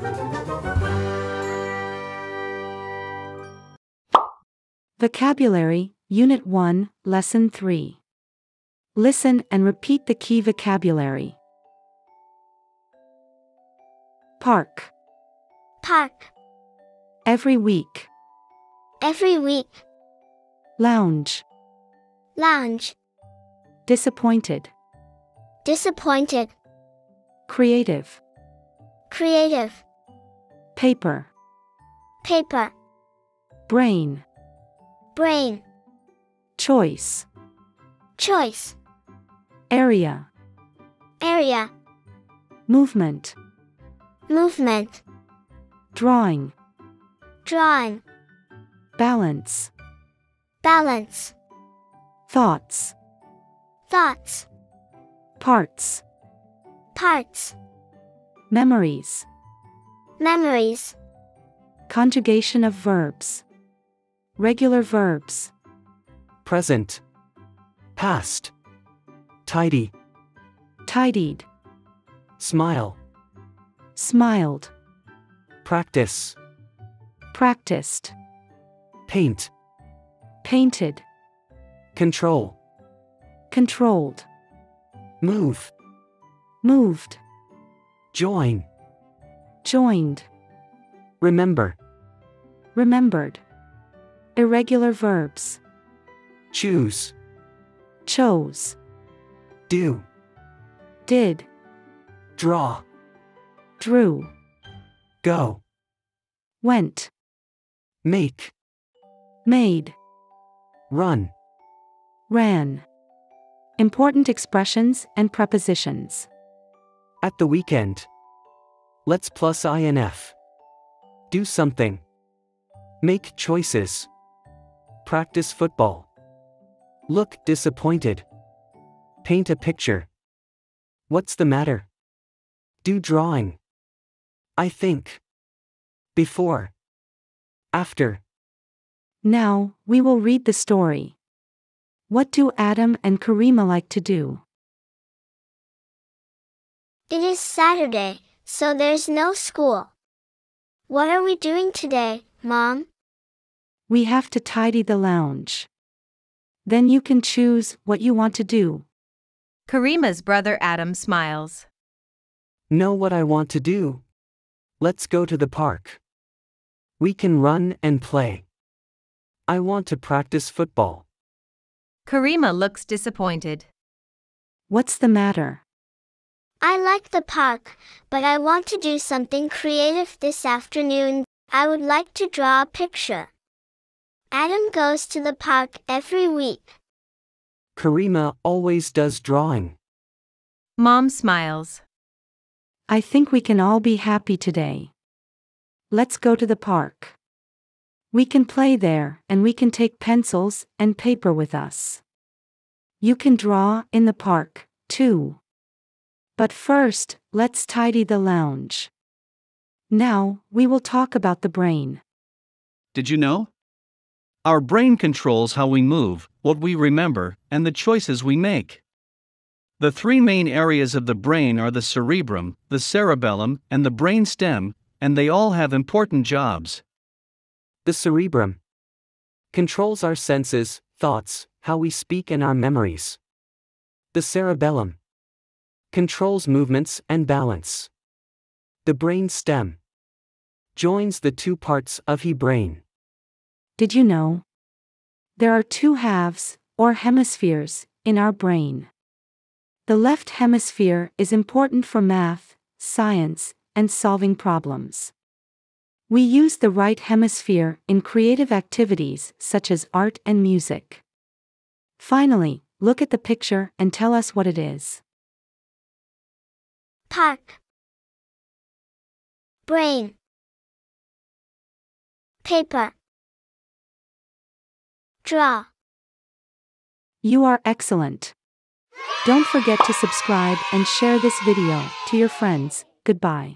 Vocabulary, Unit 1, Lesson 3. Listen and repeat the key vocabulary. Park. Park. Every week. Every week. Lounge. Lounge. Disappointed. Disappointed. Creative. Creative. Paper. Paper. Brain. Brain. Choice. Choice. Area. Area. Movement. Movement. Drawing. Drawing. Balance. Balance. Thoughts. Thoughts. Parts. Parts. Memories. Memories. Conjugation of verbs. Regular verbs. Present. Past. Tidy. Tidied. Smile. Smiled. Practice. Practiced. Paint. Painted. Control. Controlled. Move. Moved. Join. Joined. Remember. Remembered. Irregular verbs. Choose. Chose. Do. Did. Draw. Drew. Go. Went. Make. Made. Run. Ran. Important expressions and prepositions. At the weekend. Let's plus INF. Do something. Make choices. Practice football. Look disappointed. Paint a picture. What's the matter? Do drawing. I think. Before. After. Now, we will read the story. What do Adam and Karima like to do? It is Saturday, so there's no school. What are we doing today, Mom? We have to tidy the lounge. Then you can choose what you want to do. Karima's brother Adam smiles. Know what I want to do? Let's go to the park. We can run and play. I want to practice football. Karima looks disappointed. What's the matter? I like the park, but I want to do something creative this afternoon. I would like to draw a picture. Adam goes to the park every week. Karima always does drawing. Mom smiles. I think we can all be happy today. Let's go to the park. We can play there and we can take pencils and paper with us. You can draw in the park, too. But first, let's tidy the lounge. Now, we will talk about the brain. Did you know? Our brain controls how we move, what we remember, and the choices we make. The three main areas of the brain are the cerebrum, the cerebellum, and the brain stem, and they all have important jobs. The cerebrum controls our senses, thoughts, how we speak, and our memories. The cerebellum controls movements and balance. The brain stem joins the two parts of the brain. Did you know? There are two halves, or hemispheres, in our brain. The left hemisphere is important for math, science, and solving problems. We use the right hemisphere in creative activities such as art and music. Finally, look at the picture and tell us what it is. Park. Brain. Paper. Draw. You are excellent. Don't forget to subscribe and share this video to your friends. Goodbye.